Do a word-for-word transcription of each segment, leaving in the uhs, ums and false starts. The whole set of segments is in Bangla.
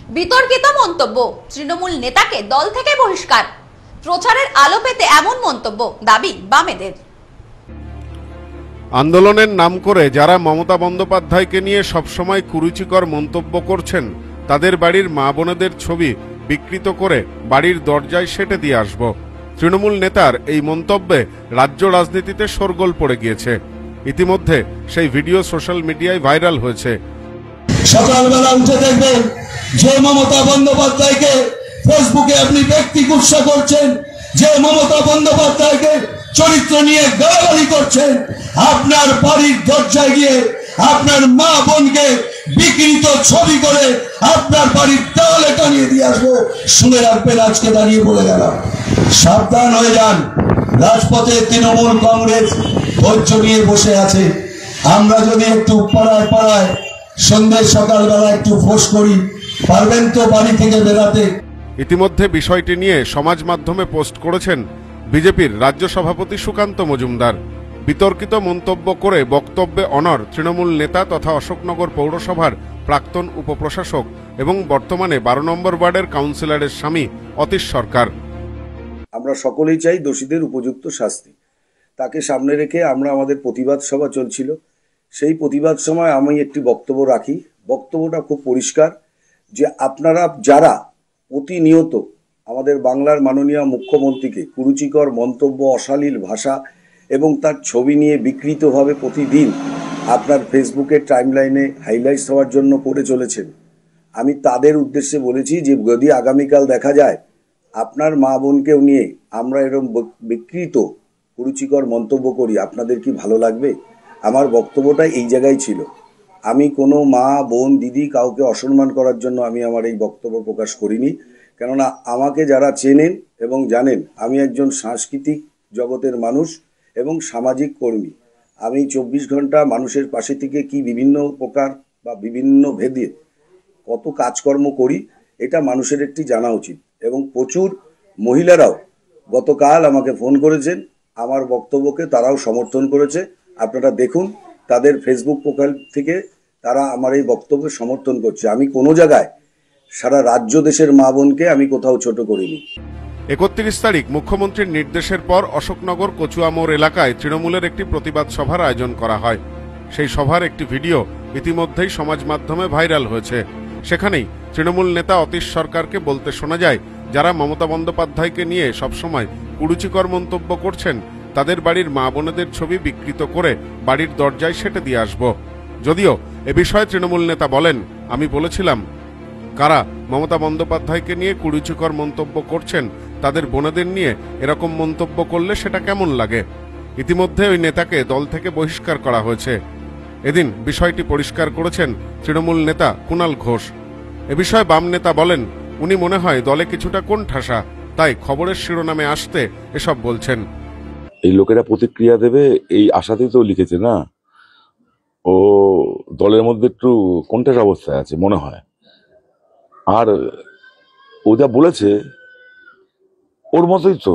বিতর্কিত মন্তব্য, তৃণমূল নেতাকে দল থেকে বহিষ্কার। প্রচারের আলো পেতে এমন মন্তব্য দাবি বামেদের। আন্দোলনের নাম করে যারা মমতা বন্দ্যোপাধ্যায়কে নিয়ে সবসময় কুরুচিকর মন্তব্য করছেন, তাদের বাড়ির মা বোনেদের ছবি বিকৃত করে বাড়ির দরজায় সেটে দিয়ে আসব। তৃণমূল নেতার এই মন্তব্যে রাজ্য রাজনীতিতে শোরগোল পড়ে গিয়েছে। ইতিমধ্যে সেই ভিডিও সোশ্যাল মিডিয়ায় ভাইরাল হয়েছে। সকালবেলা উঠে দেখবেন যে মমতা বন্দ্যোপাধ্যায়কে ফেসবুকে আপনি ব্যক্তি গুচ্ছা করছেন, যে মমতা বন্দ্যোপাধ্যায়কে চরিত্র নিয়ে গালাগালি করছেন, আপনার বাড়ির দরজায় গিয়ে আপনার মা বোনকে বিকৃত ছবি করে আপনার বাড়ির দেওয়ালে টানিয়ে দিয়ে আসবো। শুনে রাখবেন, আজকে দাঁড়িয়ে বলে গেলাম, সাবধান হয়ে যান। রাজপথে তৃণমূল কংগ্রেস ধৈর্য নিয়ে বসে আছে। আমরা যদি একটু পাড়ায় পাড়ায় সন্ধ্যে সকালবেলা একটু ফোর্স করি, পারবেন তো বাড়ি থেকে বেরাতে? ইতিমধ্যে বিষয়টি নিয়ে সমাজ মাধ্যমে পোস্ট করেছেন বিজেপির রাজ্য সভাপতি সুকান্ত মজুমদার। বিতর্কিত মন্তব্য করে বক্তব্যে অনড় তৃণমূল নেতা তথা অশোকনগর পৌরসভার প্রাক্তন উপপ্রশাসক এবং বর্তমানে বারো নম্বর ওয়ার্ডের কাউন্সিলরের স্বামী অতীশ সরকার। আমরা সকলেই চাই দোষীদের উপযুক্ত শাস্তি। তাকে সামনে রেখে আমরা আমাদের প্রতিবাদ সভা চলছিল। সেই প্রতিবাদ সময় আমি একটি বক্তব্য রাখি। বক্তব্যটা খুব পরিষ্কার যে আপনারা যারা প্রতিনিয়ত আমাদের বাংলার মাননীয় মুখ্যমন্ত্রীকে কুরুচিকর মন্তব্য, অশালীল ভাষা এবং তার ছবি নিয়ে বিকৃতভাবে প্রতিদিন আপনার ফেসবুকের টাইমলাইনে হাইলাইটস হওয়ার জন্য করে চলেছেন, আমি তাদের উদ্দেশ্যে বলেছি যে যদি আগামীকাল দেখা যায় আপনার মা বোনকেও নিয়ে আমরা এরকম বিকৃত কুরুচিকর মন্তব্য করি, আপনাদের কি ভালো লাগবে? আমার বক্তব্যটা এই জায়গায় ছিল। আমি কোনো মা বোন দিদি কাউকে অসম্মান করার জন্য আমি আমার এই বক্তব্য প্রকাশ করিনি। কেননা আমাকে যারা চেনেন এবং জানেন, আমি একজন সাংস্কৃতিক জগতের মানুষ এবং সামাজিক কর্মী। আমি চব্বিশ ঘন্টা মানুষের পাশে থেকে কি বিভিন্ন প্রকার বা বিভিন্ন ভেদে কত কাজকর্ম করি, এটা মানুষের একটি জানা উচিত। এবং প্রচুর মহিলারাও গতকাল আমাকে ফোন করেছেন, আমার বক্তব্যকে তারাও সমর্থন করেছে। আপনারা দেখুন, তাদের ফেসবুক প্রোফাইল থেকে তারা আমার এই বক্তব্য সমর্থন করছে। আমি কোনো জায়গায় সারা রাজ্য দেশের মা বোনকে আমি কোথাও ছোট করিনি। একত্রিশ তারিখ মুখ্যমন্ত্রীর নির্দেশের পর অশোকনগর কচুয়া মোড় এলাকায় তৃণমূলের একটি প্রতিবাদ সভার আয়োজন করা হয়। সেই সভার একটি ভিডিও ইতিমধ্যেই সমাজ মাধ্যমে ভাইরাল হয়েছে। সেখানেই তৃণমূল নেতা অতীশ সরকারকে বলতে শোনা যায়, যারা মমতা বন্দ্যোপাধ্যায়কে নিয়ে সবসময় কুরুচিকর মন্তব্য করছেন, তাদের বাড়ির মা বোনেদের ছবি বিকৃত করে বাড়ির দরজায় সেটে দিয়ে আসব। যদিও এ বিষয়ে তৃণমূল নেতা বলেন, আমি বলেছিলাম কারা মমতা বন্দ্যোপাধ্যায়কে নিয়ে কুরুচিকর মন্তব্য করছেন, তাদের বোনেদের নিয়ে এরকম মন্তব্য করলে সেটা কেমন লাগে। ইতিমধ্যে ওই নেতাকে দল থেকে বহিষ্কার করা হয়েছে। এদিন বিষয়টি পরিষ্কার করেছেন তৃণমূল নেতা কুণাল ঘোষ। এ বিষয়ে বাম নেতা বলেন, উনি মনে হয় দলে কিছুটা কোণঠাসা, তাই খবরের শিরোনামে আসতে এসব বলছেন। এই লোকেরা প্রতিক্রিয়া দেবে এই আশাতেই তো লিখেছে না, ও দলের মধ্যে একটু কোণঠাসা অবস্থায় আছে মনে হয়। আর ও যা বলেছে ওর মতোই তো।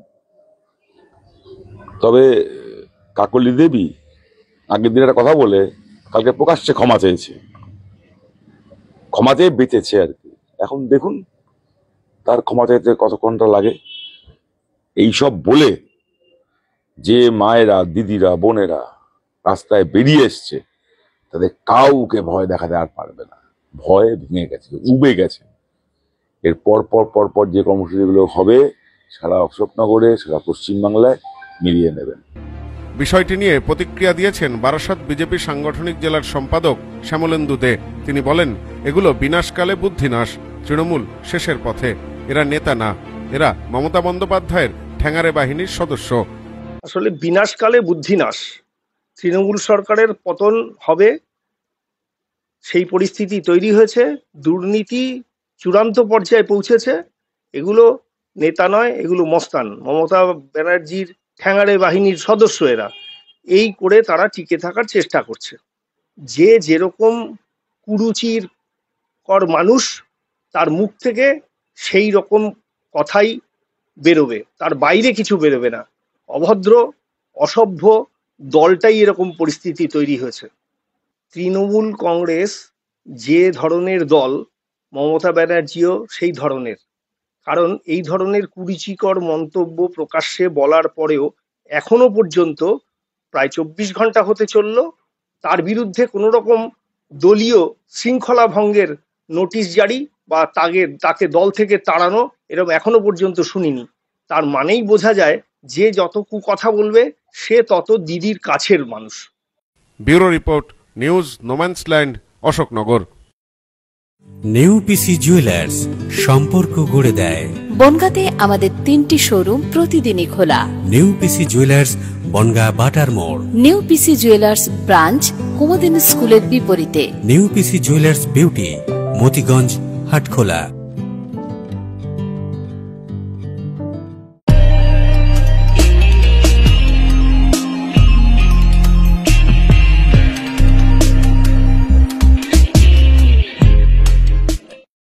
তবে কাকলি দেবী আগের দিন একটা কথা বলে কালকে প্রকাশ্যে ক্ষমা চেয়েছে, ক্ষমা চেয়ে বেঁচেছে আর কি। এখন দেখুন তার ক্ষমা চাইতে কতক্ষণটা লাগে। এইসব বলে যে মায়েরা, দিদিরা, বোনেরা রাস্তায় বেরিয়ে এসছে, তাদের কাউকে ভয় দেখাতে আর পারবে না। ভয় ভেঙে গেছে, উবে গেছে। এর পর পর পর পর যে কর্মসূচিগুলো হবে সারা অশোকনগরে, সারা পশ্চিমবাংলায় মিলিয়ে নেবেন। বিষয়টি নিয়ে প্রতিক্রিয়া দিয়েছেন বারাসাত বিজেপি সাংগঠনিক জেলার সম্পাদক শ্যামলেন্দু দে। তিনি বলেন, এগুলো বিনাশকালে বুদ্ধিনাশ। তৃণমূল শেষের পথে। এরা নেতা না, এরা মমতা বন্দ্যোপাধ্যায়ের ঠ্যাঙারে বাহিনীর সদস্য। আসলে বিনাশকালে বুদ্ধিনাশ। তৃণমূল সরকারের পতন হবে, সেই পরিস্থিতি তৈরি হয়েছে। দুর্নীতি চূড়ান্ত পর্যায়ে পৌঁছেছে। এগুলো নেতা নয়, এগুলো মস্তান, মমতা ব্যানার্জির ঠ্যাঙারে বাহিনীর সদস্য এরা। এই করে তারা টিকে থাকার চেষ্টা করছে। যে যেরকম কুরুচির কর মানুষ, তার মুখ থেকে সেই রকম কথাই বেরোবে, তার বাইরে কিছু বেরোবে না। অভদ্র, অসভ্য দলটাই এরকম পরিস্থিতি তৈরি হয়েছে। তৃণমূল কংগ্রেস যে ধরনের দল, মমতা ব্যানার্জিও সেই ধরনের। কারণ এই ধরনের কুরুচিকর মন্তব্য প্রকাশ্যে বলার পরেও এখনো পর্যন্ত প্রায় চব্বিশ ঘন্টা হতে চলল, তার বিরুদ্ধে কোনো রকম দলীয় শৃঙ্খলা ভঙ্গের নোটিশ জারি বা তাকে তাকে দল থেকে তাড়ানো এরকম এখনো পর্যন্ত শুনিনি। তার মানেই বোঝা যায় যে যত কুকথা বলবে সে তত দিদির কাছের মানুষ। Bureau report, news no man's land, Ashoknagar. নেউপিসি জুয়েলার্স, সম্পর্ক গড়ে দেয়। বনগাঁতে আমাদের তিনটি শোরুম প্রতিদিনই খোলা। নেউপিসি জুয়েলার্স, বনগাঁ বাটার মোড়। নেউপিসি জুয়েলার্স ব্রাঞ্চ কুমুদিনী স্কুলের বিপরীতে। নেউপিসি জুয়েলার্স বিউটি, মতিগঞ্জ, হাটখোলা।